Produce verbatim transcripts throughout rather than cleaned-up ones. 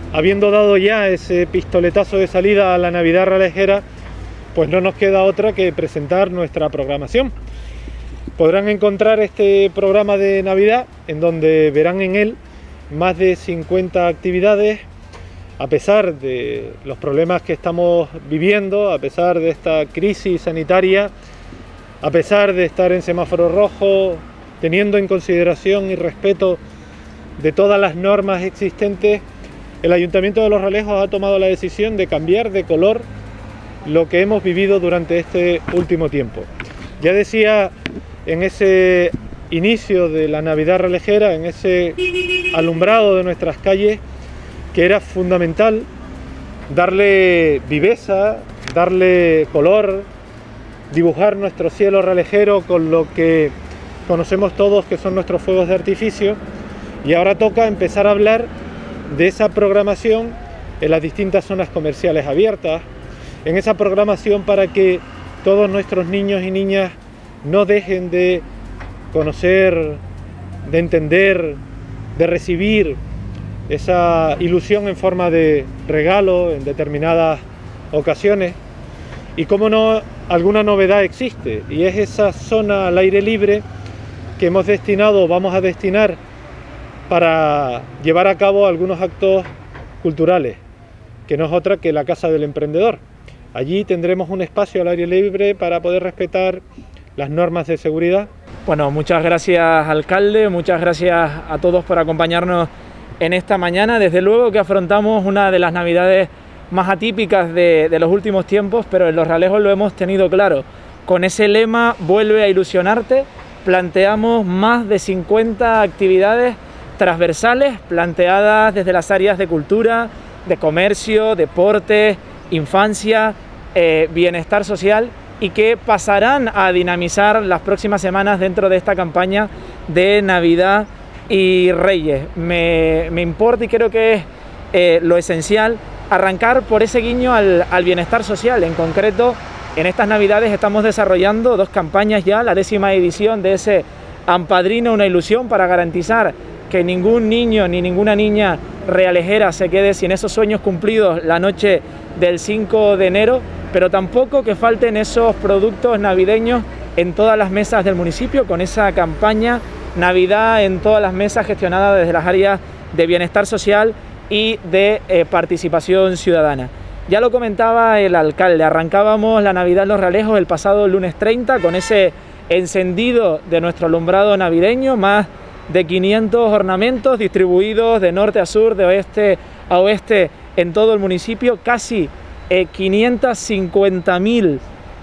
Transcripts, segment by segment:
habiendo dado ya ese pistoletazo de salida a la Navidad Realejera, pues no nos queda otra que presentar nuestra programación. Podrán encontrar este programa de Navidad, en donde verán en él más de cincuenta actividades, a pesar de los problemas que estamos viviendo, a pesar de esta crisis sanitaria, a pesar de estar en semáforo rojo, teniendo en consideración y respeto de todas las normas existentes, el Ayuntamiento de Los Realejos ha tomado la decisión de cambiar de color lo que hemos vivido durante este último tiempo. Ya decía en ese inicio de la Navidad Realejera, en ese alumbrado de nuestras calles, que era fundamental darle viveza, darle color, dibujar nuestro cielo realejero con lo que conocemos todos que son nuestros fuegos de artificio, y ahora toca empezar a hablar de esa programación en las distintas zonas comerciales abiertas, en esa programación para que todos nuestros niños y niñas no dejen de conocer, de entender, de recibir esa ilusión en forma de regalo en determinadas ocasiones. Y cómo no, alguna novedad existe, y es esa zona al aire libre que hemos destinado, vamos a destinar para llevar a cabo algunos actos culturales, que no es otra que la Casa del Emprendedor. Allí tendremos un espacio al aire libre para poder respetar las normas de seguridad. Bueno, muchas gracias, alcalde, muchas gracias a todos por acompañarnos en esta mañana. Desde luego que afrontamos una de las navidades más atípicas de, de los últimos tiempos, pero en Los Realejos lo hemos tenido claro. Con ese lema, vuelve a ilusionarte, planteamos más de cincuenta actividades transversales planteadas desde las áreas de cultura, de comercio, deporte, infancia, eh, bienestar social, y que pasarán a dinamizar las próximas semanas dentro de esta campaña de Navidad y Reyes. Me, me importa y creo que es eh, lo esencial arrancar por ese guiño al, al bienestar social. En concreto, en estas Navidades estamos desarrollando dos campañas ya, la décima edición de ese Ampadrina una ilusión, para garantizar que ningún niño ni ninguna niña realejera se quede sin esos sueños cumplidos la noche del cinco de enero, pero tampoco que falten esos productos navideños en todas las mesas del municipio, con esa campaña Navidad en todas las mesas gestionada desde las áreas de bienestar social y de eh, participación ciudadana. Ya lo comentaba el alcalde, arrancábamos la Navidad en Los Realejos el pasado lunes treinta con ese encendido de nuestro alumbrado navideño, más de quinientos ornamentos distribuidos de norte a sur, de oeste a oeste en todo el municipio, casi eh, quinientos cincuenta mil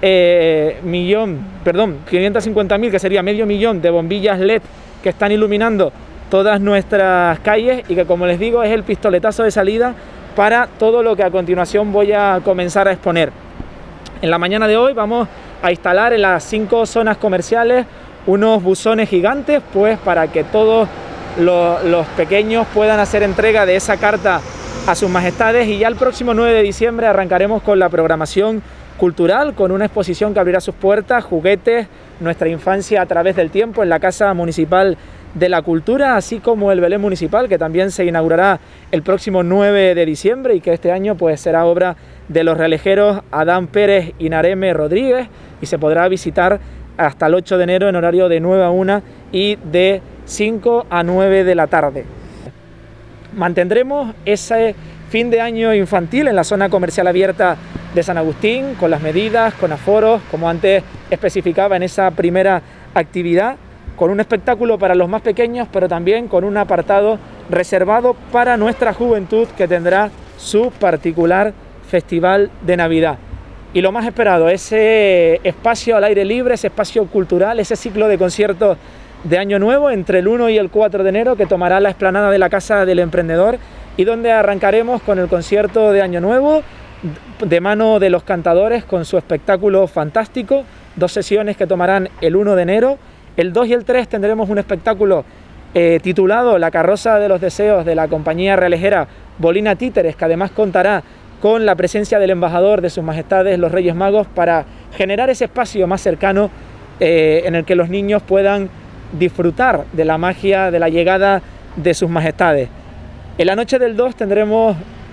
eh, millón, perdón, quinientos cincuenta mil, que sería medio millón de bombillas L E D que están iluminando todas nuestras calles, y que, como les digo, es el pistoletazo de salida para todo lo que a continuación voy a comenzar a exponer. En la mañana de hoy vamos a instalar en las cinco zonas comerciales unos buzones gigantes, pues para que todos los, los pequeños puedan hacer entrega de esa carta a sus majestades, y ya el próximo nueve de diciembre arrancaremos con la programación cultural, con una exposición que abrirá sus puertas, juguetes, nuestra infancia a través del tiempo, en la Casa Municipal de la Cultura, así como el Belén Municipal, que también se inaugurará el próximo nueve de diciembre, y que este año pues será obra de los realejeros Adán Pérez y Nareme Rodríguez, y se podrá visitar hasta el ocho de enero en horario de nueve a una y de cinco a nueve de la tarde. Mantendremos ese fin de año infantil en la zona comercial abierta de San Agustín, con las medidas, con aforos, como antes especificaba en esa primera actividad, con un espectáculo para los más pequeños, pero también con un apartado reservado para nuestra juventud, que tendrá su particular festival de Navidad. Y lo más esperado, ese espacio al aire libre, ese espacio cultural, ese ciclo de conciertos de Año Nuevo entre el uno y el cuatro de enero, que tomará la explanada de la Casa del Emprendedor, y donde arrancaremos con el concierto de Año Nuevo de mano de los cantadores, con su espectáculo fantástico, dos sesiones que tomarán el uno de enero. El dos y el tres tendremos un espectáculo eh, titulado La Carroza de los Deseos, de la compañía realejera Bolina Títeres, que además contará con la presencia del embajador de sus majestades los Reyes Magos, para generar ese espacio más cercano eh, en el que los niños puedan disfrutar de la magia de la llegada de sus majestades. En la noche del dos tendremos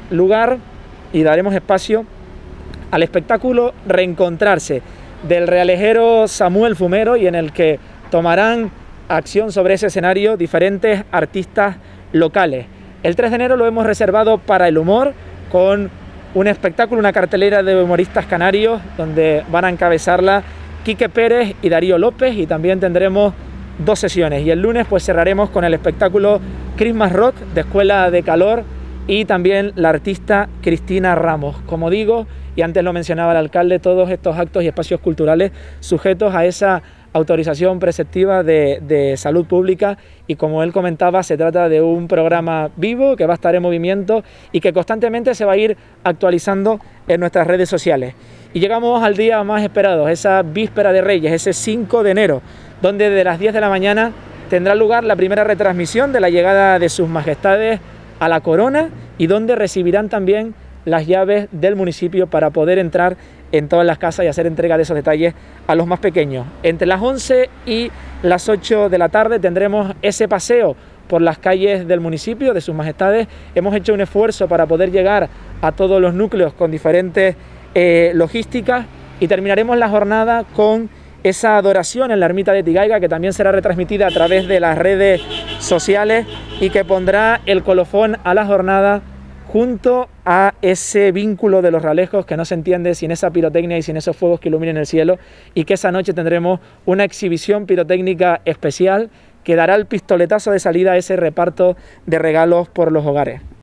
lugar y daremos espacio al espectáculo Reencontrarse del realejero Samuel Fumero, y en el que tomarán acción sobre ese escenario diferentes artistas locales. El tres de enero lo hemos reservado para el humor, con un espectáculo, una cartelera de humoristas canarios, donde van a encabezarla Quique Pérez y Darío López, y también tendremos dos sesiones. Y el lunes pues cerraremos con el espectáculo Christmas Rock de Escuela de Calor y también la artista Cristina Ramos. Como digo, y antes lo mencionaba el alcalde, todos estos actos y espacios culturales sujetos a esa autorización preceptiva de, de salud pública, y como él comentaba, se trata de un programa vivo que va a estar en movimiento y que constantemente se va a ir actualizando en nuestras redes sociales. Y llegamos al día más esperado, esa víspera de Reyes, ese cinco de enero, donde desde las diez de la mañana tendrá lugar la primera retransmisión de la llegada de sus majestades a la corona, y donde recibirán también las llaves del municipio para poder entrar en todas las casas y hacer entrega de esos detalles a los más pequeños. Entre las once y las ocho de la tarde tendremos ese paseo por las calles del municipio, de sus majestades. Hemos hecho un esfuerzo para poder llegar a todos los núcleos con diferentes eh, logísticas, y terminaremos la jornada con esa adoración en la ermita de Tigaiga, que también será retransmitida a través de las redes sociales y que pondrá el colofón a la jornada, junto a ese vínculo de los realejos que no se entiende sin esa pirotecnia y sin esos fuegos que iluminen el cielo, y que esa noche tendremos una exhibición pirotécnica especial que dará el pistoletazo de salida a ese reparto de regalos por los hogares.